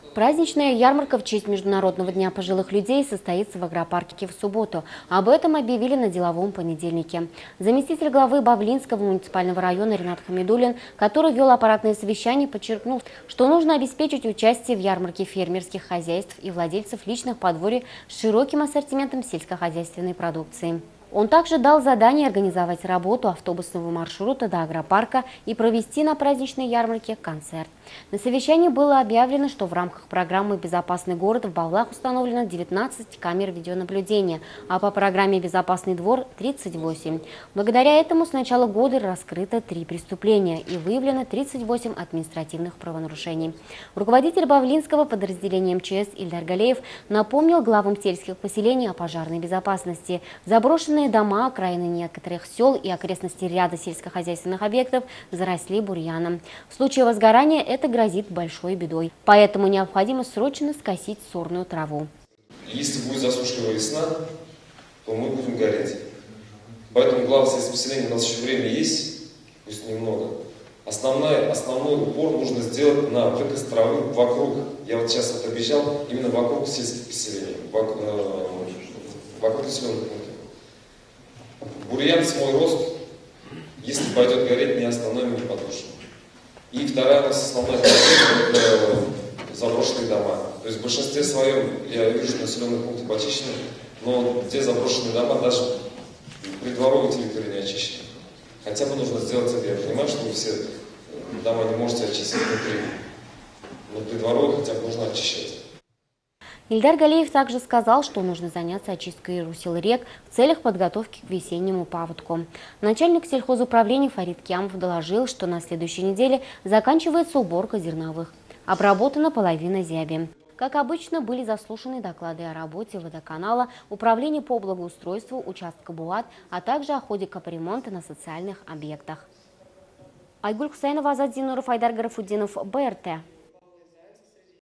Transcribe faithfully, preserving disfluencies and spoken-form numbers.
Праздничная ярмарка в честь Международного дня пожилых людей состоится в агропарке в субботу. Об этом объявили на деловом понедельнике. Заместитель главы Бавлинского муниципального района Ринат Хамидуллин, который вел аппаратное совещание, подчеркнул, что нужно обеспечить участие в ярмарке фермерских хозяйств и владельцев личных подворий с широким ассортиментом сельскохозяйственной продукции. Он также дал задание организовать работу автобусного маршрута до агропарка и провести на праздничной ярмарке концерт. На совещании было объявлено, что в рамках программы «Безопасный город» в Бавлах установлено девятнадцать камер видеонаблюдения, а по программе «Безопасный двор» – тридцать восемь. Благодаря этому с начала года раскрыто три преступления и выявлено тридцать восемь административных правонарушений. Руководитель Бавлинского подразделения эм че эс Ильдар Галеев напомнил главам сельских поселений о пожарной безопасности. Заброшенные дома, окраины некоторых сел и окрестности ряда сельскохозяйственных объектов заросли бурьяном. В случае возгорания это грозит большой бедой. Поэтому необходимо срочно скосить сорную траву. Если будет засушливая весна, то мы будем гореть. Поэтому главное сельское поселение, у нас еще время есть, пусть немного. Основной, основной упор нужно сделать на выкос травы вокруг. Я вот сейчас вот объезжал именно вокруг сельских поселений, вокруг, э, вокруг населенных пунктов. Бурьян свой рост, если пойдет гореть, не остановим, не потушим. И вторая у нас основная проблема – это заброшенные дома. То есть в большинстве своем, я вижу, что населенные пункты почищены, но где заброшенные дома, даже придворовые территории не очищены. Хотя бы нужно сделать это. Я понимаю, что вы все дома не можете очистить внутри, но придворовые хотя бы нужно очищать. Ильдар Галеев также сказал, что нужно заняться очисткой русел рек в целях подготовки к весеннему паводку. Начальник сельхозуправления Фарид Киамов доложил, что на следующей неделе заканчивается уборка зерновых. Обработана половина зяби. Как обычно, были заслушаны доклады о работе водоканала, управления по благоустройству участка Булат, а также о ходе капремонта на социальных объектах. Айгуль Хусейнова, Азат Зинуров, Айдар Гарафуддинов, бэ эр тэ.